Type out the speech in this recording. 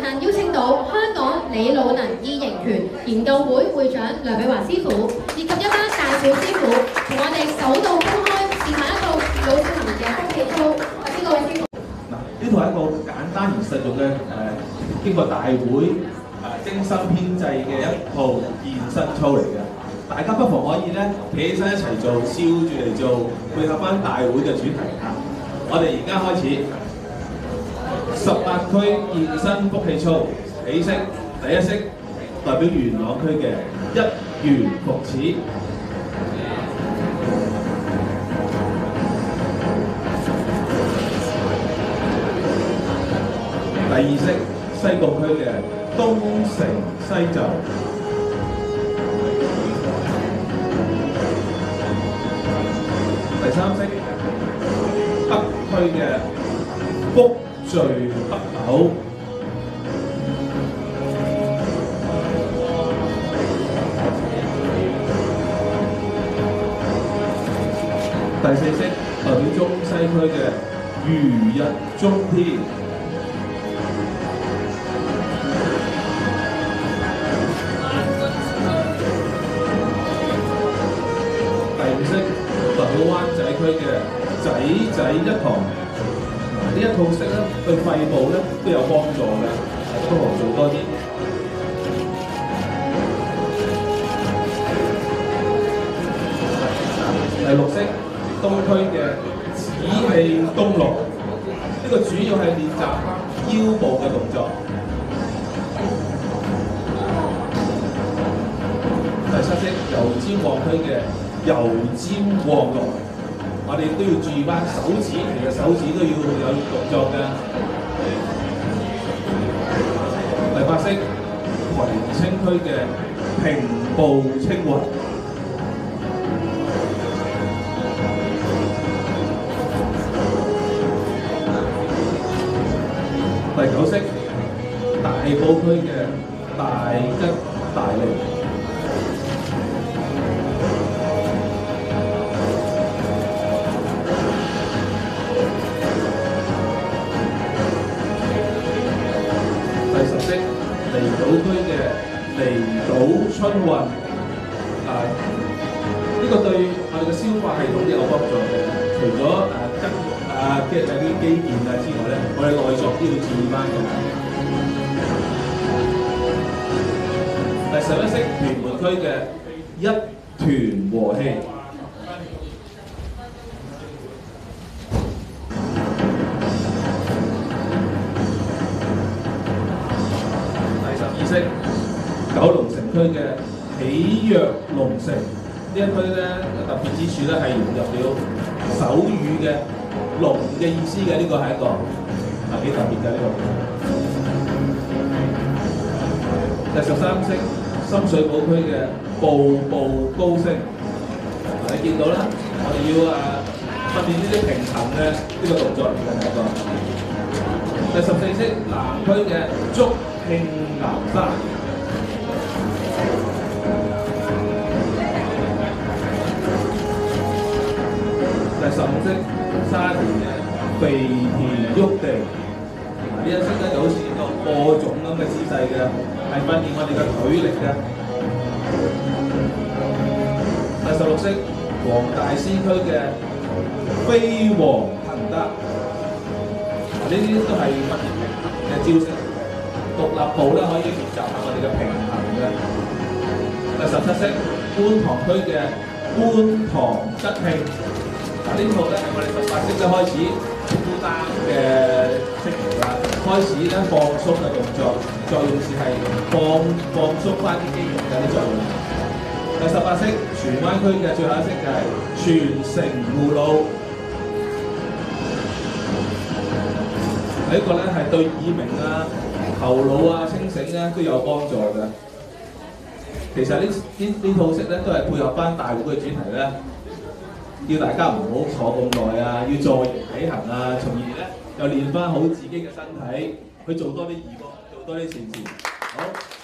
間邀請到香港李老能異形拳研究會會長梁美華師傅，以及一班大小師傅，同我哋首度公開示範一套老少咸宜嘅福氣操。呢個位師傅。 呢套係一個簡單而實用嘅經過大會精心編製嘅一套健身操嚟嘅。大家不妨可以咧企起身一齊做，笑住嚟做，配合翻大會嘅主題嚇。我哋而家開始18區健身福氣操，起式第一式代表元朗區嘅一元復始。第二式西貢區嘅東成西就。第三式北區嘅福聚北斗。第四式代表中西區嘅如日中天。代表灣仔區嘅仔仔一堂，呢一套式咧對肺部咧都有幫助嘅，不妨做多啲。第六式東區嘅紫氣東龍，呢個主要係練習腰部嘅動作。第七式油尖旺區嘅油尖旺龍，我哋都要注意翻手指，其實手指都要有動作嘅。第八式葵青區嘅平步青雲。第九式大埔區嘅大吉大利。離島區嘅離島春運，呢個對我哋嘅消化系統都有幫助嘅。除咗嘅啲肌腱之外咧，我哋內臟都要注意翻嘅。第11式屯門區嘅一團和氣。九龍城區嘅喜躍龍城，呢一區咧特別之處咧係融入了手語嘅龍嘅意思嘅，呢個係一個幾特別嘅呢個。第13式深水埗區嘅步步高升，你見到啦，我哋要訓練呢啲平衡嘅呢個動作嚟嘅第一個。第14式南區嘅竹慶南山。第15式沙田嘅肥田喐地，呢一式咧就好似個播種咁嘅姿勢嘅，係訓練我哋嘅腿力嘅。第16式黃大仙區嘅飛黃騰達，呢啲都係訓練平衡嘅招式。獨立步咧可以練習下我哋嘅平衡嘅。第17式觀塘區嘅觀塘吉慶。呢套咧係我哋18式咧開始孤單嘅式嚟啦，開始咧放鬆嘅動作，作用是係放鬆翻啲肌肉嘅啲作用。第18式荃灣區嘅最後一式就係全城護腦，呢個咧係對耳鳴頭腦清醒咧都有幫助嘅。其實呢套式咧都係配合翻大會嘅主題咧。叫大家唔好坐咁耐要坐形起行從而咧又練翻好自己嘅身體，去做多啲義工，做多啲善事。好。